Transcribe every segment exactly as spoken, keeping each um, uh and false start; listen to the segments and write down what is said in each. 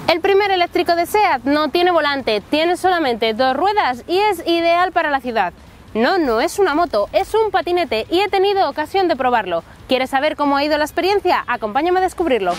El primer eléctrico de SEAT no tiene volante, tiene solamente dos ruedas y es ideal para la ciudad. No, no es una moto, es un patinete y he tenido ocasión de probarlo. ¿Quieres saber cómo ha ido la experiencia? Acompáñame a descubrirlo.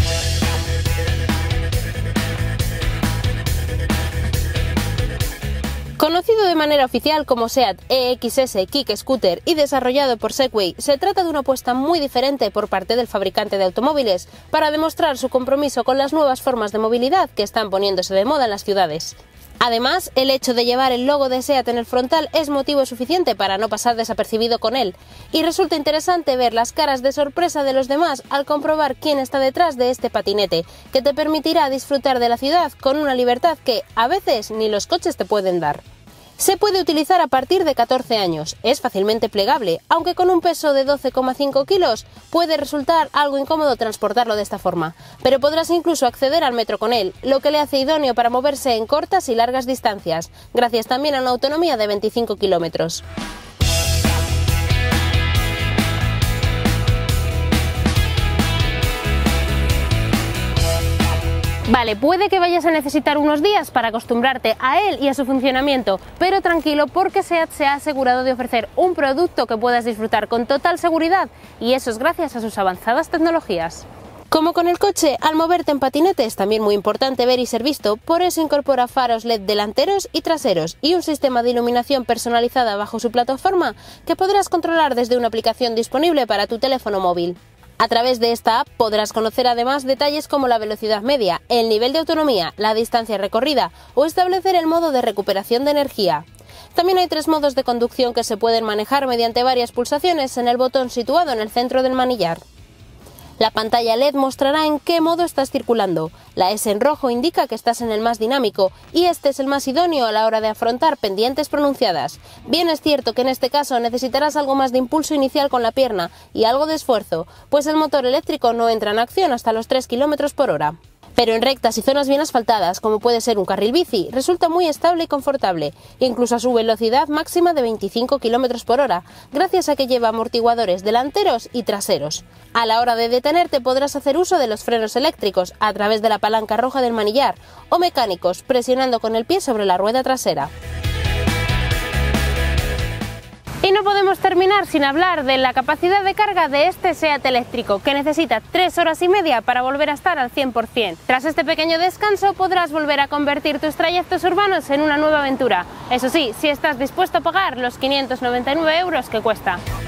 Conocido de manera oficial como SEAT E X S Kick Scooter y desarrollado por Segway, se trata de una apuesta muy diferente por parte del fabricante de automóviles para demostrar su compromiso con las nuevas formas de movilidad que están poniéndose de moda en las ciudades. Además, el hecho de llevar el logo de SEAT en el frontal es motivo suficiente para no pasar desapercibido con él, y resulta interesante ver las caras de sorpresa de los demás al comprobar quién está detrás de este patinete, que te permitirá disfrutar de la ciudad con una libertad que, a veces, ni los coches te pueden dar. Se puede utilizar a partir de catorce años, es fácilmente plegable, aunque con un peso de doce coma cinco kilos puede resultar algo incómodo transportarlo de esta forma, pero podrás incluso acceder al metro con él, lo que le hace idóneo para moverse en cortas y largas distancias, gracias también a una autonomía de veinticinco kilómetros. Vale, puede que vayas a necesitar unos días para acostumbrarte a él y a su funcionamiento, pero tranquilo porque SEAT se ha asegurado de ofrecer un producto que puedas disfrutar con total seguridad, y eso es gracias a sus avanzadas tecnologías. Como con el coche, al moverte en patinete es también muy importante ver y ser visto, por eso incorpora faros L E D delanteros y traseros y un sistema de iluminación personalizada bajo su plataforma que podrás controlar desde una aplicación disponible para tu teléfono móvil. A través de esta app podrás conocer además detalles como la velocidad media, el nivel de autonomía, la distancia recorrida o establecer el modo de recuperación de energía. También hay tres modos de conducción que se pueden manejar mediante varias pulsaciones en el botón situado en el centro del manillar. La pantalla L E D mostrará en qué modo estás circulando. La S en rojo indica que estás en el más dinámico y este es el más idóneo a la hora de afrontar pendientes pronunciadas. Bien es cierto que en este caso necesitarás algo más de impulso inicial con la pierna y algo de esfuerzo, pues el motor eléctrico no entra en acción hasta los tres kilómetros por hora. Pero en rectas y zonas bien asfaltadas, como puede ser un carril bici, resulta muy estable y confortable, incluso a su velocidad máxima de veinticinco kilómetros por hora, gracias a que lleva amortiguadores delanteros y traseros. A la hora de detenerte podrás hacer uso de los frenos eléctricos a través de la palanca roja del manillar, o mecánicos, presionando con el pie sobre la rueda trasera. Y no podemos terminar sin hablar de la capacidad de carga de este SEAT eléctrico, que necesita tres horas y media para volver a estar al cien por cien. Tras este pequeño descanso podrás volver a convertir tus trayectos urbanos en una nueva aventura. Eso sí, si estás dispuesto a pagar los quinientos noventa y nueve euros que cuesta.